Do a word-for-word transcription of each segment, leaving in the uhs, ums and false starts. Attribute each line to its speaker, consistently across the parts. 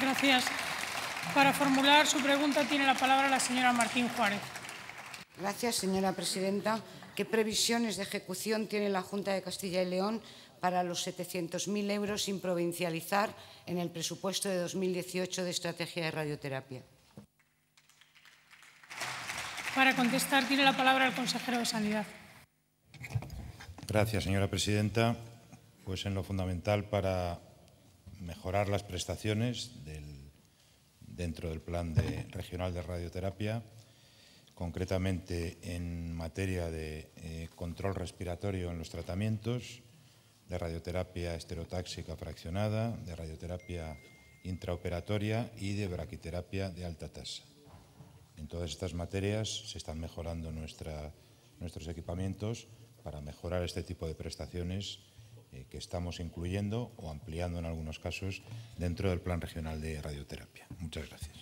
Speaker 1: Gracias. Para formular su pregunta tiene la palabra la señora Martín Juárez.
Speaker 2: Gracias, señora presidenta. ¿Qué previsiones de ejecución tiene la Junta de Castilla y León para los setecientos mil euros sin provincializar en el presupuesto de dos mil dieciocho de estrategia de radioterapia?
Speaker 1: Para contestar tiene la palabra el consejero de Sanidad.
Speaker 3: Gracias, señora presidenta. Pues en lo fundamental para mejorar las prestaciones del, dentro del Plan de, regional de radioterapia, concretamente en materia de eh, control respiratorio en los tratamientos, de radioterapia estereotáxica fraccionada, de radioterapia intraoperatoria y de braquiterapia de alta tasa. En todas estas materias se están mejorando nuestra, nuestros equipamientos para mejorar este tipo de prestaciones eh, que estamos incluyendo o ampliando en algunos casos dentro del Plan Regional de Radioterapia. Muchas gracias.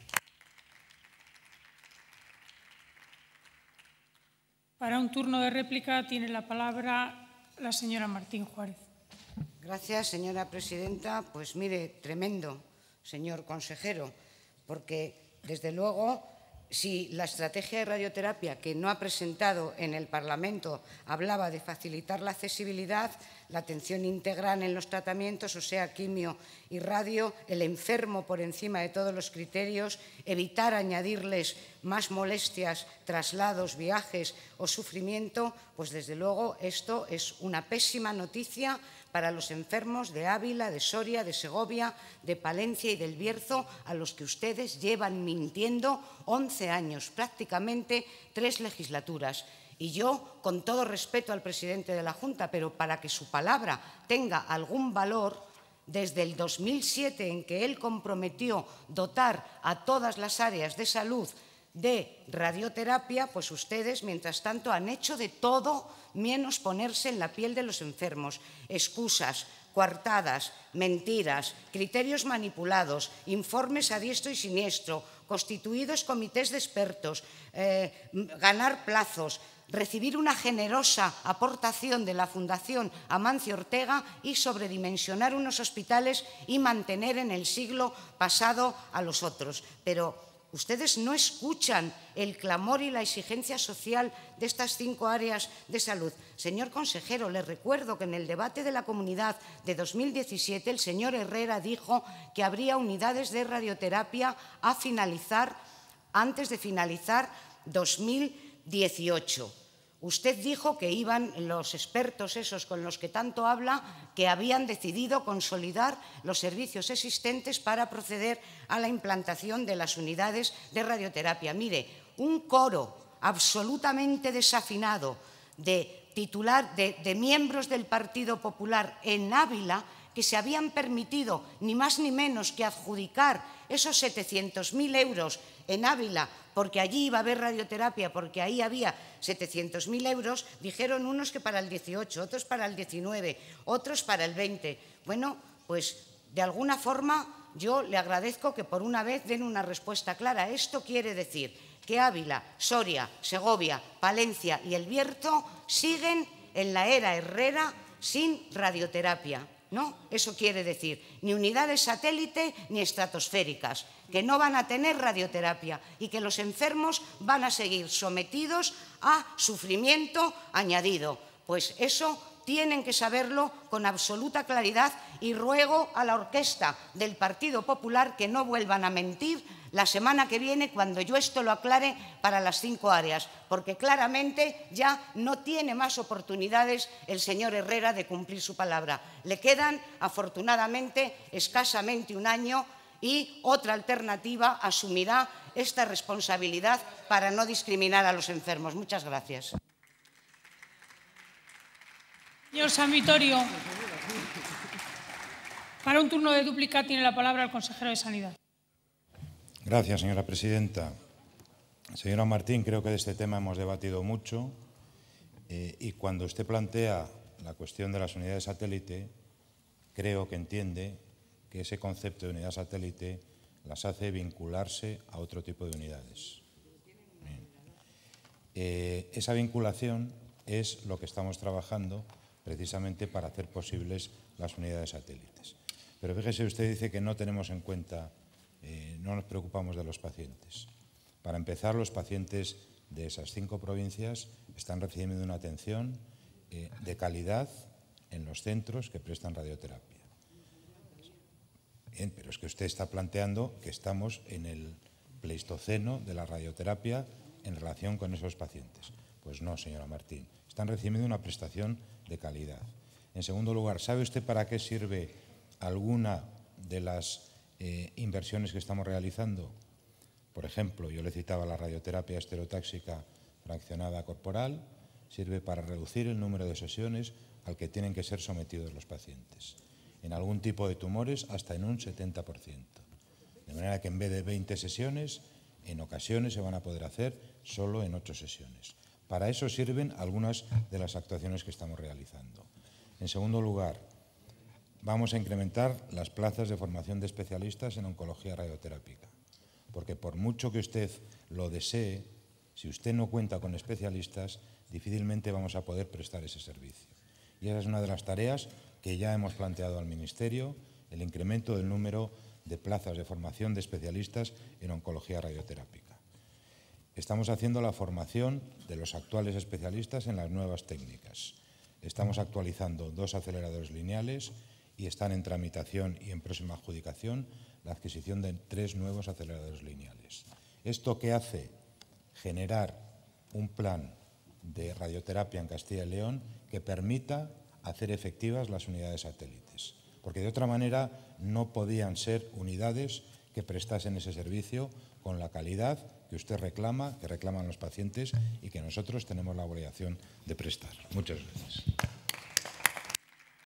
Speaker 1: Para un turno de réplica tiene la palabra la señora Martín Juárez.
Speaker 2: Gracias, señora presidenta. Pues mire, tremendo, señor consejero, porque desde luego, si la estrategia de radioterapia que no ha presentado en el Parlamento hablaba de facilitar la accesibilidad, la atención integral en los tratamientos, o sea, quimio y radio, el enfermo por encima de todos los criterios, evitar añadirles más molestias, traslados, viajes o sufrimiento, pues desde luego esto es una pésima noticia para los enfermos de Ávila, de Soria, de Segovia, de Palencia y del Bierzo, a los que ustedes llevan mintiendo once años, prácticamente tres legislaturas. Y yo, con todo respeto al presidente de la Junta, pero para que su palabra tenga algún valor, desde el dos mil siete, en que él comprometió dotar a todas las áreas de salud de radioterapia, pues ustedes, mientras tanto, han hecho de todo menos ponerse en la piel de los enfermos. Excusas, coartadas, mentiras, criterios manipulados, informes a diestro y siniestro, constituidos comités de expertos, eh, ganar plazos, recibir una generosa aportación de la Fundación Amancio Ortega y sobredimensionar unos hospitales y mantener en el siglo pasado a los otros. Pero ustedes no escuchan el clamor y la exigencia social de estas cinco áreas de salud. Señor consejero, le recuerdo que en el debate de la comunidad de dos mil diecisiete el señor Herrera dijo que habría unidades de radioterapia a finalizar, antes de finalizar dos mil dieciocho. Usted dijo que iban los expertos esos con los que tanto habla, que habían decidido consolidar los servicios existentes para proceder a la implantación de las unidades de radioterapia. Mire, un coro absolutamente desafinado de, titular, de, de miembros del Partido Popular en Ávila, que se habían permitido ni más ni menos que adjudicar esos setecientos mil euros en Ávila, porque allí iba a haber radioterapia, porque ahí había setecientos mil euros, dijeron unos que para el dieciocho, otros para el diecinueve, otros para el veinte. Bueno, pues de alguna forma yo le agradezco que por una vez den una respuesta clara. Esto quiere decir que Ávila, Soria, Segovia, Palencia y El Bierzo siguen en la era Herrera sin radioterapia. No, eso quiere decir ni unidades satélite ni estratosféricas, que no van a tener radioterapia y que los enfermos van a seguir sometidos a sufrimiento añadido. Pues eso tienen que saberlo con absoluta claridad y ruego a la orquesta del Partido Popular que no vuelvan a mentir la semana que viene cuando yo esto lo aclare para las cinco áreas, porque claramente ya no tiene más oportunidades el señor Herrera de cumplir su palabra. Le quedan, afortunadamente, escasamente un año y otra alternativa asumirá esta responsabilidad para no discriminar a los enfermos. Muchas gracias.
Speaker 1: Señor San Vittorio, para un turno de dúplica tiene la palabra el consejero de Sanidad.
Speaker 3: Gracias, señora presidenta. Señora Martín, creo que de este tema hemos debatido mucho eh, y cuando usted plantea la cuestión de las unidades satélite, creo que entiende que ese concepto de unidad satélite las hace vincularse a otro tipo de unidades. Eh, esa vinculación es lo que estamos trabajando precisamente para hacer posibles las unidades satélites. Pero fíjese, usted dice que no tenemos en cuenta, eh, no nos preocupamos de los pacientes. Para empezar, los pacientes de esas cinco provincias están recibiendo una atención eh, de calidad en los centros que prestan radioterapia. Bien, pero es que usted está planteando que estamos en el pleistoceno de la radioterapia en relación con esos pacientes. Pues no, señora Martín, están recibiendo una prestación de calidad. En segundo lugar, ¿sabe usted para qué sirve alguna de las eh, inversiones que estamos realizando? Por ejemplo, yo le citaba la radioterapia estereotáxica fraccionada corporal, sirve para reducir el número de sesiones al que tienen que ser sometidos los pacientes. En algún tipo de tumores hasta en un setenta por ciento. De manera que en vez de veinte sesiones, en ocasiones se van a poder hacer solo en ocho sesiones. Para eso sirven algunas de las actuaciones que estamos realizando. En segundo lugar, vamos a incrementar las plazas de formación de especialistas en oncología radioterápica. Porque por mucho que usted lo desee, si usted no cuenta con especialistas, difícilmente vamos a poder prestar ese servicio. Y esa es una de las tareas que ya hemos planteado al Ministerio, el incremento del número de plazas de formación de especialistas en oncología radioterápica. Estamos haciendo la formación de los actuales especialistas en las nuevas técnicas. Estamos actualizando dos aceleradores lineales y están en tramitación y en próxima adjudicación la adquisición de tres nuevos aceleradores lineales. ¿Esto qué hace? Generar un plan de radioterapia en Castilla y León que permita hacer efectivas las unidades satélites, porque de otra manera no podían ser unidades que prestasen ese servicio con la calidad que usted reclama, que reclaman los pacientes y que nosotros tenemos la obligación de prestar. Muchas gracias.